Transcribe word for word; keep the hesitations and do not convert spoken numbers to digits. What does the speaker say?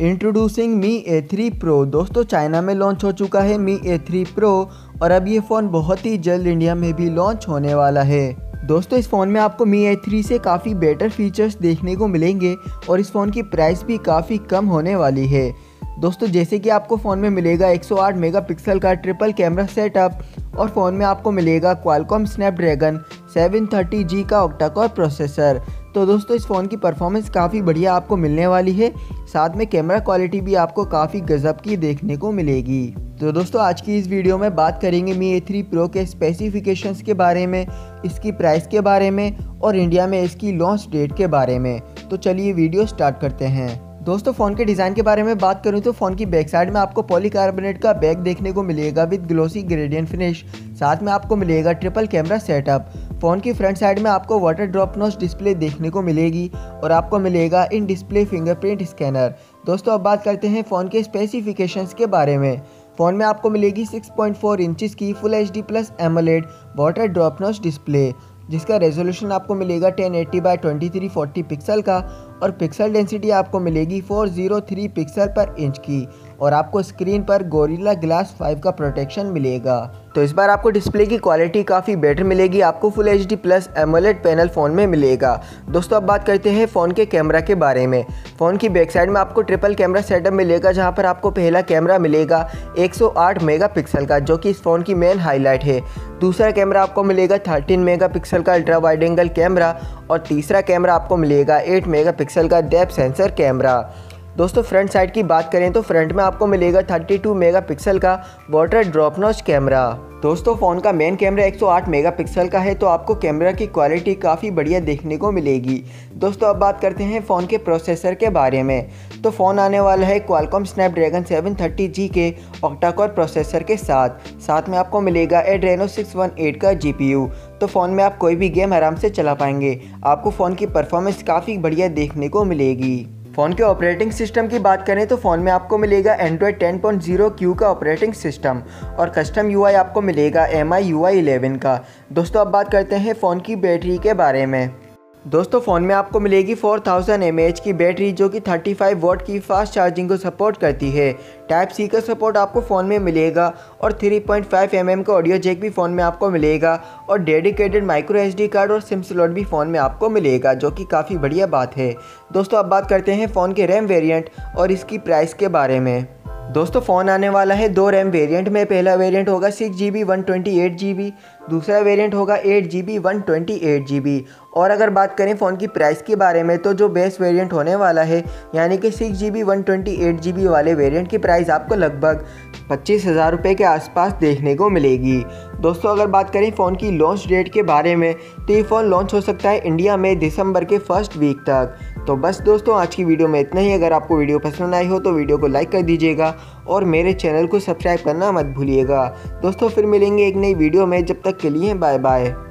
Introducing Mi A three pro. दोस्तों China में launch हो चुका है मी ए थ्री प्रो और अब ये फ़ोन बहुत ही जल्द इंडिया में भी लॉन्च होने वाला है। दोस्तों इस फ़ोन में आपको मी ए थ्री से काफ़ी बेटर फीचर्स देखने को मिलेंगे और इस फ़ोन की प्राइस भी काफ़ी कम होने वाली है। दोस्तों जैसे कि आपको फ़ोन में मिलेगा एक सौ आठ मेगापिक्सल का ट्रिपल कैमरा सेटअप और फ़ोन में आपको मिलेगा Qualcomm Snapdragon seven thirty G का ऑक्टा कोर प्रोसेसर। तो दोस्तों इस फ़ोन की परफॉर्मेंस काफ़ी बढ़िया आपको मिलने वाली है, साथ में कैमरा क्वालिटी भी आपको काफ़ी गजब की देखने को मिलेगी। तो दोस्तों आज की इस वीडियो में बात करेंगे मी ए थ्री प्रो के स्पेसिफिकेशंस के बारे में, इसकी प्राइस के बारे में और इंडिया में इसकी लॉन्च डेट के बारे में। तो चलिए वीडियो स्टार्ट करते हैं। दोस्तों फ़ोन के डिज़ाइन के बारे में बात करूं तो फ़ोन की बैक साइड में आपको पॉलीकार्बोनेट का बैक देखने को मिलेगा विद ग्लोसी ग्रेडियंट फिनिश। साथ में आपको मिलेगा ट्रिपल कैमरा सेटअप। फ़ोन की फ्रंट साइड में आपको वाटर ड्रॉप नॉच डिस्प्ले देखने को मिलेगी और आपको मिलेगा इन डिस्प्ले फिंगरप्रिंट स्कैनर। दोस्तों अब बात करते हैं फ़ोन के स्पेसिफिकेशंस के बारे में। फ़ोन में आपको मिलेगी सिक्स पॉइंट फोर इंचेस की full H D plus AMOLED water drop notch display, जिसका रेजोल्यूशन आपको मिलेगा ten eighty by twenty three forty pixel का और पिक्सल डेंसिटी आपको मिलेगी four zero three pixel per inch की और आपको स्क्रीन पर गोरिल्ला ग्लास फाइव का प्रोटेक्शन मिलेगा। तो इस बार आपको डिस्प्ले की क्वालिटी काफ़ी बेटर मिलेगी, आपको full H D plus AMOLED panel phone में मिलेगा। दोस्तों अब बात करते हैं फ़ोन के कैमरा के बारे में। फ़ोन की बैक साइड में आपको ट्रिपल कैमरा सेटअप मिलेगा, जहां पर आपको पहला कैमरा मिलेगा एक सौ आठ मेगापिक्सल का, जो कि इस फ़ोन की मेन हाईलाइट है। दूसरा कैमरा आपको मिलेगा थर्टीन मेगापिक्सल का अल्ट्रा वाइड एंगल कैमरा और तीसरा कैमरा आपको मिलेगा एट मेगापिक्सल का डेप्थ सेंसर कैमरा। दोस्तों फ्रंट साइड की बात करें तो फ्रंट में आपको मिलेगा थर्टी टू मेगापिक्सल का वाटर ड्रॉप नॉच कैमरा। दोस्तों फ़ोन का मेन कैमरा एक सौ आठ मेगापिक्सल का है, तो आपको कैमरा की क्वालिटी काफ़ी बढ़िया देखने को मिलेगी। दोस्तों अब बात करते हैं फ़ोन के प्रोसेसर के बारे में। तो फ़ोन आने वाला है Qualcomm Snapdragon seven thirty G के ऑक्टा कोर प्रोसेसर के साथ। साथ में आपको मिलेगा एड्रेनो सिक्स वन एट का जी पी यू। तो फ़ोन में आप कोई भी गेम आराम से चला पाएंगे, आपको फ़ोन की परफॉर्मेंस काफ़ी बढ़िया देखने को मिलेगी। फ़ोन के ऑपरेटिंग सिस्टम की बात करें तो फ़ोन में आपको मिलेगा Android ten point zero Q का ऑपरेटिंग सिस्टम और कस्टम यूआई आपको मिलेगा M I U I eleven का। दोस्तों अब बात करते हैं फ़ोन की बैटरी के बारे में। दोस्तों फ़ोन में आपको मिलेगी four thousand M A H की बैटरी, जो कि थर्टी फाइव वॉट की फास्ट चार्जिंग को सपोर्ट करती है। टाइप सी का सपोर्ट आपको फ़ोन में मिलेगा और three point five M M का ऑडियो जैक भी फ़ोन में आपको मिलेगा और dedicated micro S D card और सिम स्लॉट भी फ़ोन में आपको मिलेगा, जो कि काफ़ी बढ़िया बात है। दोस्तों अब बात करते हैं फ़ोन के रैम वेरिएंट और इसकी प्राइस के बारे में। दोस्तों फ़ोन आने वाला है दो रैम वेरिएंट में। पहला वेरिएंट होगा six G B one twenty eight G B, दूसरा वेरिएंट होगा eight G B one twenty eight G B. और अगर बात करें फ़ोन की प्राइस के बारे में तो जो बेस वेरिएंट होने वाला है यानी कि six G B one twenty eight G B वाले वेरिएंट की प्राइस आपको लगभग पच्चीस हज़ार रुपये के आसपास देखने को मिलेगी। दोस्तों अगर बात करें फ़ोन की लॉन्च डेट के बारे में तो ये फ़ोन लॉन्च हो सकता है इंडिया में दिसंबर के फर्स्ट वीक तक। तो बस दोस्तों आज की वीडियो में इतना ही। अगर आपको वीडियो पसंद आई हो तो वीडियो को लाइक कर दीजिएगा और मेरे चैनल को सब्सक्राइब करना मत भूलिएगा। दोस्तों फिर मिलेंगे एक नई वीडियो में, जब तक के लिए बाय बाय।